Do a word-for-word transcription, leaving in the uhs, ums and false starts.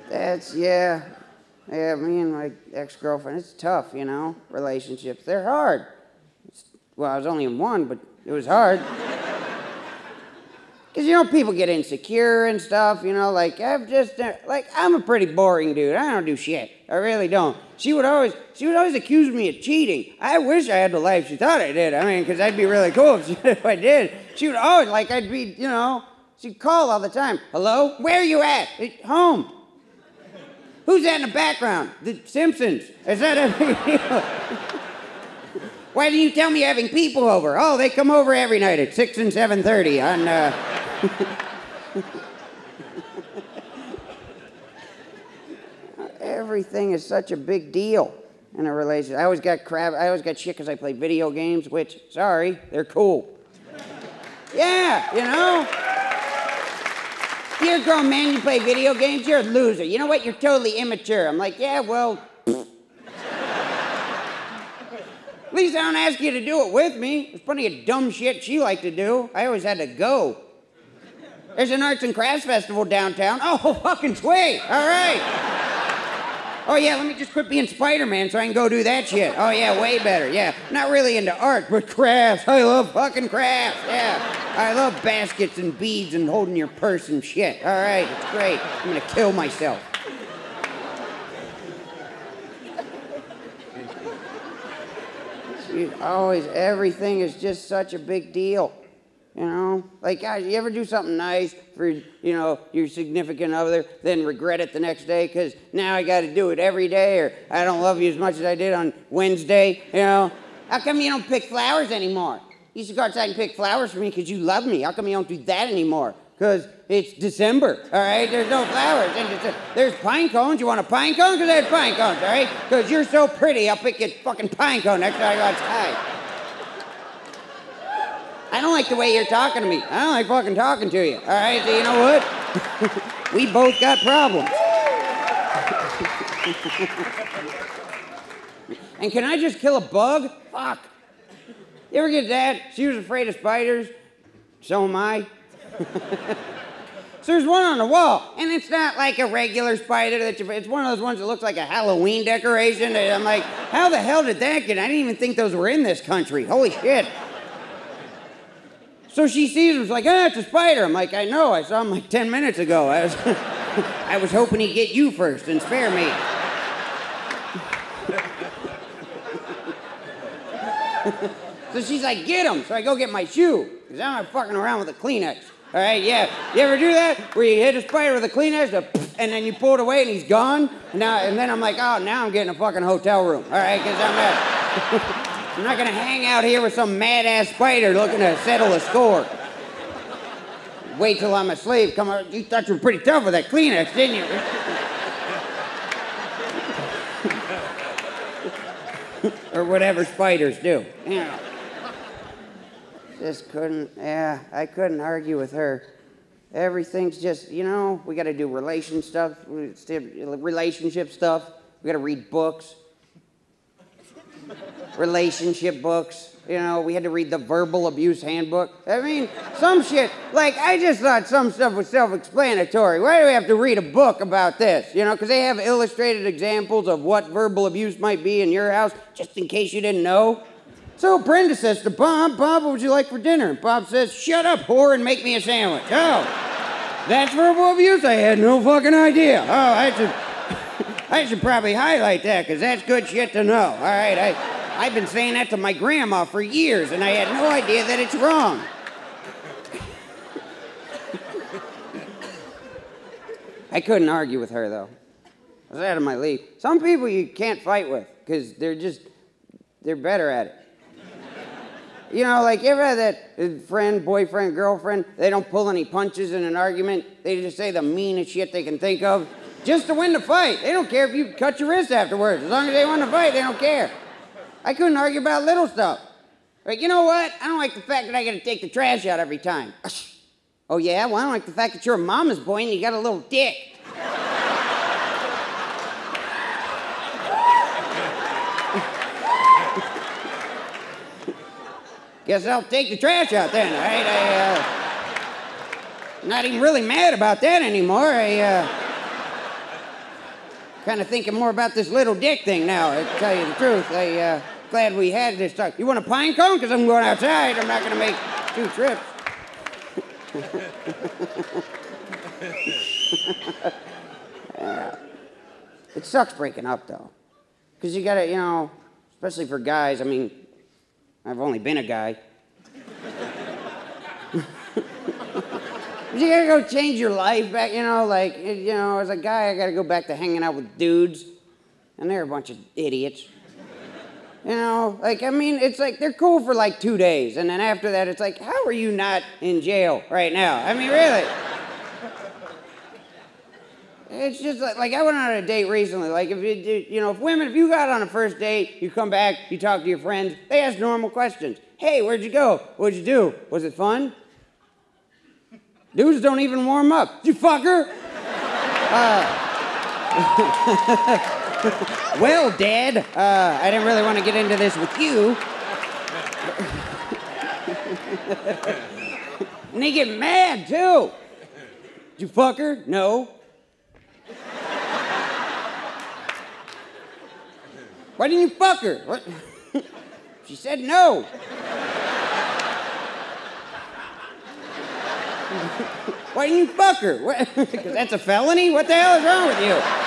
That's, yeah. Yeah, me and my ex-girlfriend, it's tough, you know, relationships. They're hard. It's, well, I was only in one, but it was hard. Because, you know, people get insecure and stuff, you know, like, I've just, uh, like, I'm a pretty boring dude. I don't do shit. I really don't. She would always, she would always accuse me of cheating. I wish I had the life she thought I did. I mean, because that'd be really cool if, she, if I did. She would always, like, I'd be, you know, she'd call all the time. Hello? Where are you at? At home. Who's that in the background? The Simpsons. Is that a big deal? Why didn't you tell me you're having people over? Oh, they come over every night at six and seven thirty on, uh... Everything is such a big deal in a relationship. I always got crap. I always got shit because I play video games, which, sorry, they're cool. Yeah, you know? You're a grown man, you play video games, you're a loser. You know what? You're totally immature. I'm like, yeah, well... At least I don't ask you to do it with me. There's plenty of dumb shit she liked to do. I always had to go. There's an arts and crafts festival downtown. Oh, fucking sweet. All right. Oh, yeah, let me just quit being Spider-Man so I can go do that shit. Oh, yeah, way better. Yeah, not really into art, but crafts. I love fucking crafts. Yeah, I love baskets and beads and holding your purse and shit. All right, it's great. I'm going to kill myself. She's always, everything is just such a big deal. You know, like, guys, you ever do something nice for, you know, your significant other, then regret it the next day because now I got to do it every day, or I don't love you as much as I did on Wednesday, you know? How come you don't pick flowers anymore? You used to go outside and pick flowers for me because you love me. How come you don't do that anymore? Because it's December, all right? There's no flowers. And there's pine cones. You want a pine cone? Because there's pine cones, all right? Because you're so pretty, I'll pick a fucking pine cone next time I go outside. I don't like the way you're talking to me. I don't like fucking talking to you. All right, so you know what? We both got problems. And can I just kill a bug? Fuck. You ever get that? She was afraid of spiders. So am I. So there's one on the wall, and it's not like a regular spider. That you, it's one of those ones that looks like a Halloween decoration. And I'm like, how the hell did that get? I didn't even think those were in this country. Holy shit. So she sees him, she's like, ah, it's a spider. I'm like, I know, I saw him like ten minutes ago. I was, I was hoping he'd get you first and spare me. So she's like, get him. So I go get my shoe, because I'm not fucking around with a Kleenex. All right, yeah. You ever do that? Where you hit a spider with a Kleenex, and then you pull it away and he's gone? Now, and then I'm like, oh, now I'm getting a fucking hotel room. All right, because I'm not... I'm not gonna hang out here with some mad-ass spider looking to settle a score. Wait till I'm asleep. Come on, you thought you were pretty tough with that Kleenex, didn't you? Or whatever spiders do. You know. Just couldn't, yeah, I couldn't argue with her. Everything's just, you know, we gotta do relation stuff, relationship stuff. We gotta read books. Relationship books, you know, we had to read the verbal abuse handbook. I mean, some shit, like, I just thought some stuff was self-explanatory. Why do we have to read a book about this? You know, because they have illustrated examples of what verbal abuse might be in your house, just in case you didn't know. So Brenda says to Bob, Bob, what would you like for dinner? And Bob says, shut up, whore, and make me a sandwich. Oh, that's verbal abuse? I had no fucking idea. Oh, I should... I should probably highlight that, because that's good shit to know. All right, I, I've been saying that to my grandma for years, and I had no idea that it's wrong. I couldn't argue with her, though. I was out of my league. Some people you can't fight with, because they're just, they're better at it. You know, like, you ever had that friend, boyfriend, girlfriend, they don't pull any punches in an argument, they just say the meanest shit they can think of? Just to win the fight. They don't care if you cut your wrist afterwards. As long as they win the fight, they don't care. I couldn't argue about little stuff. Like, you know what? I don't like the fact that I got to take the trash out every time. Oh, yeah? Well, I don't like the fact that you're a mama's boy and you got a little dick. Guess I'll take the trash out then, all right? I, uh... not even really mad about that anymore. I, uh... kind of thinking more about this little dick thing now, to tell you the truth. I, uh, glad we had this talk. You want a pine cone? Because I'm going outside. I'm not going to make two trips. Yeah. It sucks breaking up, though. Because you gotta, you know, especially for guys, I mean, I've only been a guy. You gotta go change your life back, you know, like, you know, as a guy, I gotta go back to hanging out with dudes, and they're a bunch of idiots. You know, like, I mean, it's like, they're cool for like two days, and then after that, it's like, how are you not in jail right now? I mean, really. It's just like, like I went on a date recently, like, if you, you know, if women, if you got on a first date, you come back, you talk to your friends, they ask normal questions. Hey, where'd you go? What'd you do? Was it fun? Dudes don't even warm up. Did you fuck her? Uh, well, Dad, uh, I didn't really want to get into this with you. And they get mad, too. Did you fuck her? No. Why didn't you fuck her? What? She said no. Why didn't you fuck her? Because that's a felony? What the hell is wrong with you?